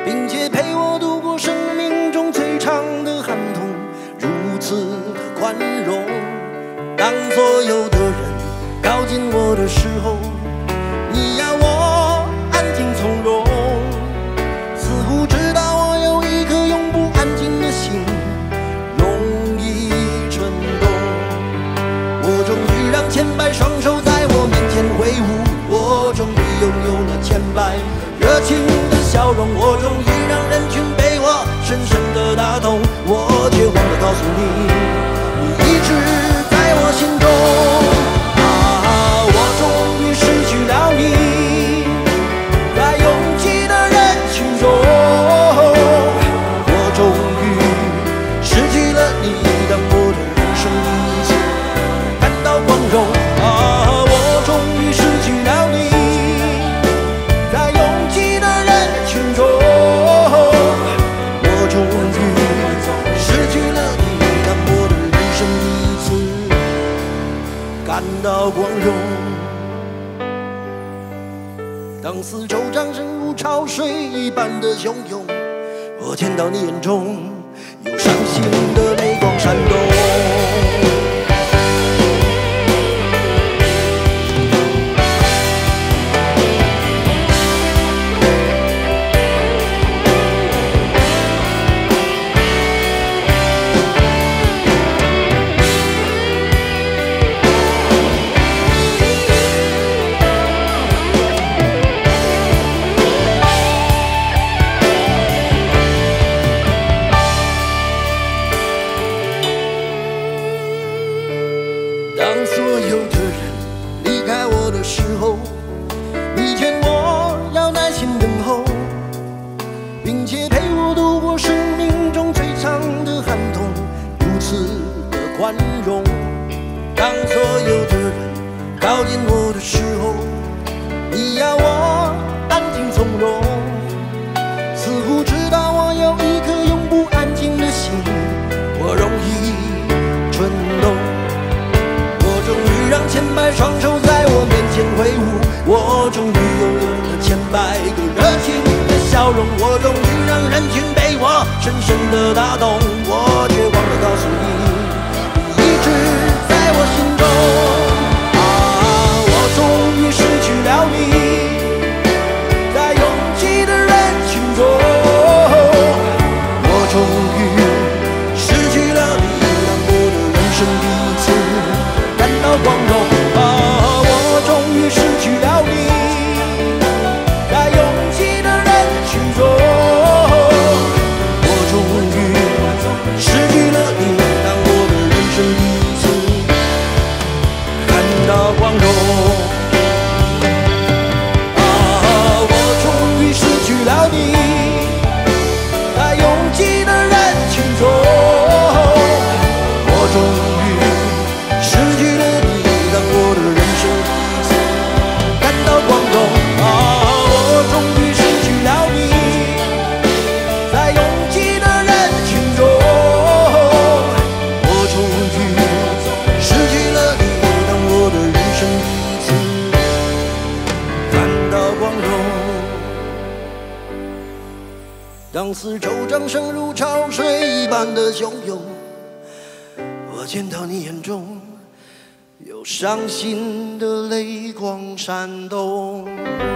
并且陪我度过生命中最长的寒冬，如此的宽容。当所有的人靠近我的时候，你要我安静从容，似乎知道我有一颗永不安静的心，容易蠢动。我终于让千百双手在我面前挥舞，我终于拥有了千百热情的笑容，我终于让人群被我深深的打动，我却忘了告诉你，你一直在我心中。我终于失去了你，在拥挤的人群中，我终于失去了你，当我的人生第一次感到光荣。我终于失去了你，在拥挤的人群中，我终于失去了你，当我的人生第一次感到光荣。当四周掌声如潮水一般的汹涌，我见到你眼中有伤心的泪光闪动。当所有的人离开我的时候，你劝我要耐心等候，并且陪我度过生命中最长的寒冬，如此的宽容。当所有的人靠近我的时候，你要我安静从容，似乎知道我有一颗永不安静的心，我容易蠢动。终于让千百双手在我面前挥舞，我终于拥有了千百个热情的笑容，我终于让人群被我深深的打动，我却忘了告诉你，你一直在我心中。我终于失去了你，在拥挤的人群中，我终于失去了你，让我的人生第一次感到光荣。我终于失去了你，在拥挤的人群中，我终于失去了你，当我的人生第一次感到光荣。我终于失去了你，在拥挤的人群中，我终于失去了你，当我的人生第一次感到光荣。我终于失去了你，在拥挤的人群中，我终于失去了你，当我的人生第一次感到光荣。当四周掌声如潮水一般的汹涌，我见到你眼中有伤心的泪光闪动。